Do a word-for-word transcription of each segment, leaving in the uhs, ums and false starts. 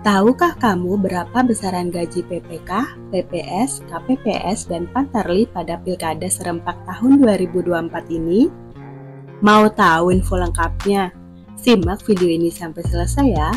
Tahukah kamu berapa besaran gaji P P K, P P S, K P P S, dan Pantarlih pada Pilkada serentak tahun dua ribu dua puluh empat ini? Mau tahu info lengkapnya? Simak video ini sampai selesai ya.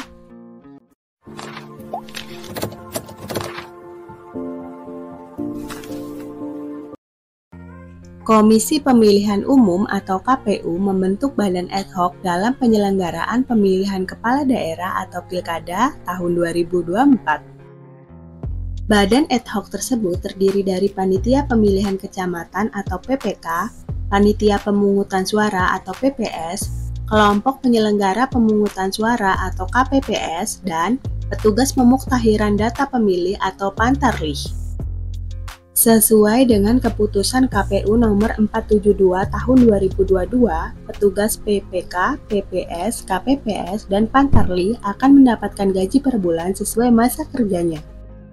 Komisi Pemilihan Umum atau K P U membentuk badan ad hoc dalam penyelenggaraan pemilihan kepala daerah atau pilkada tahun dua ribu dua puluh empat. Badan ad hoc tersebut terdiri dari Panitia Pemilihan Kecamatan atau P P K, Panitia Pemungutan Suara atau P P S, Kelompok Penyelenggara Pemungutan Suara atau K P P S, dan Petugas Pemuktahiran Data Pemilih atau Pantarlih. Sesuai dengan keputusan K P U nomor empat ratus tujuh puluh dua tahun dua ribu dua puluh dua, petugas P P K, P P S, K P P S, dan Pantarlih akan mendapatkan gaji per bulan sesuai masa kerjanya.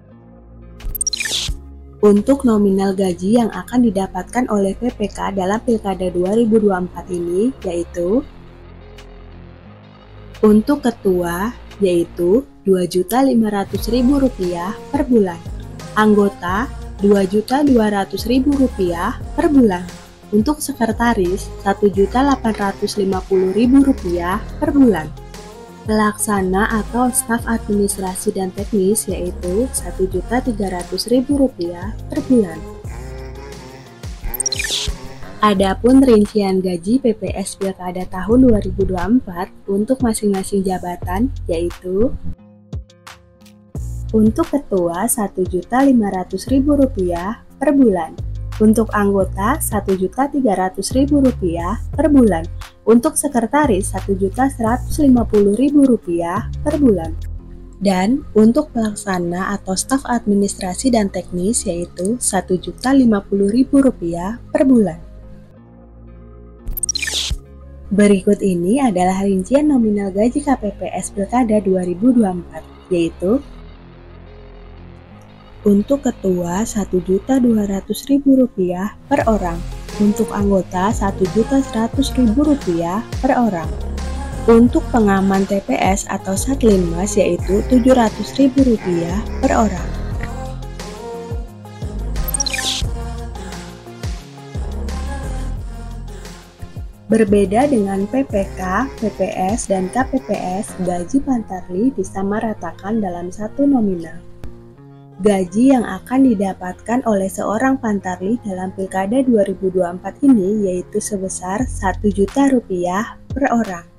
Untuk nominal gaji yang akan didapatkan oleh P P K dalam Pilkada dua ribu dua puluh empat ini yaitu: untuk ketua yaitu dua juta lima ratus ribu rupiah per bulan, anggota dua juta dua ratus ribu rupiah per bulan, untuk sekretaris satu juta delapan ratus lima puluh ribu rupiah per bulan, pelaksana atau staf administrasi dan teknis yaitu satu juta tiga ratus ribu rupiah per bulan. Adapun rincian gaji P P S Pilkada tahun dua ribu dua puluh empat untuk masing-masing jabatan yaitu: untuk ketua satu juta lima ratus ribu rupiah per bulan, untuk anggota satu juta tiga ratus ribu rupiah per bulan, untuk sekretaris satu juta seratus lima puluh ribu rupiah per bulan, dan untuk pelaksana atau staf administrasi dan teknis yaitu satu juta lima puluh ribu rupiah per bulan. Berikut ini adalah rincian nominal gaji K P P S Pilkada dua ribu dua puluh empat yaitu: untuk ketua satu juta dua ratus ribu rupiah per orang, untuk anggota satu juta seratus ribu rupiah per orang, untuk pengaman T P S atau Satlinmas yaitu tujuh ratus ribu rupiah per orang. Berbeda dengan P P K, P P S, dan K P P S, gaji Pantarlih disamaratakan dalam satu nominal. Gaji yang akan didapatkan oleh seorang Pantarlih dalam Pilkada dua ribu dua puluh empat ini yaitu sebesar satu juta rupiah per orang.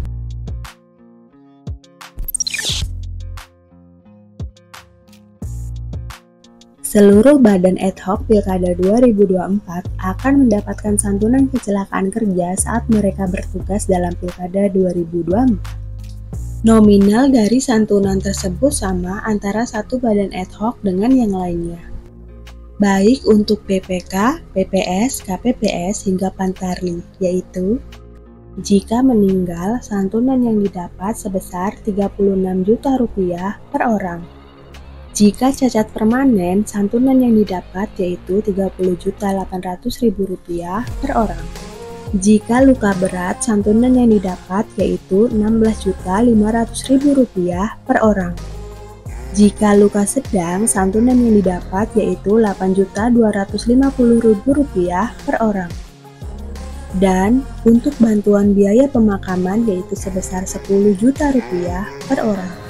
Seluruh badan ad hoc Pilkada dua ribu dua puluh empat akan mendapatkan santunan kecelakaan kerja saat mereka bertugas dalam Pilkada dua ribu dua puluh empat. Nominal dari santunan tersebut sama antara satu badan ad hoc dengan yang lainnya, baik untuk P P K, P P S, K P P S, hingga Pantarlih, yaitu: jika meninggal, santunan yang didapat sebesar tiga puluh enam juta rupiah per orang. Jika cacat permanen, santunan yang didapat yaitu tiga puluh juta delapan ratus ribu rupiah per orang. Jika luka berat, santunan yang didapat yaitu enam belas juta lima ratus ribu rupiah per orang. Jika luka sedang, santunan yang didapat yaitu delapan juta dua ratus lima puluh ribu rupiah per orang. Dan untuk bantuan biaya pemakaman yaitu sebesar sepuluh juta rupiah per orang.